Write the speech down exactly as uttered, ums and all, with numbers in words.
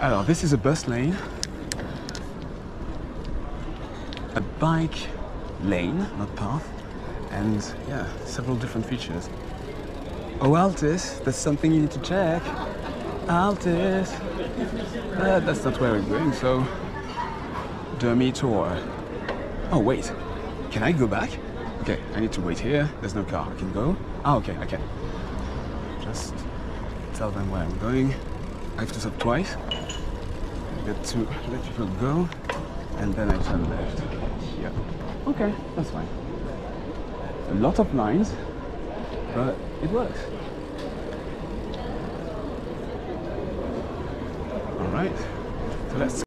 Alors, this is a bus lane, a bike lane, not path, and yeah, several different features. Oh, Altis, that's something you need to check. Altis, uh, that's not where we're going, so Dormitor. Oh wait, can I go back? Okay, I need to wait here. There's no car. I can go. Ah, okay, I can. Just tell them where I'm going. I have to stop twice. I get to let people go, and then I turn left. Yeah. Okay, that's fine. A lot of lines, but it works. All right. So let's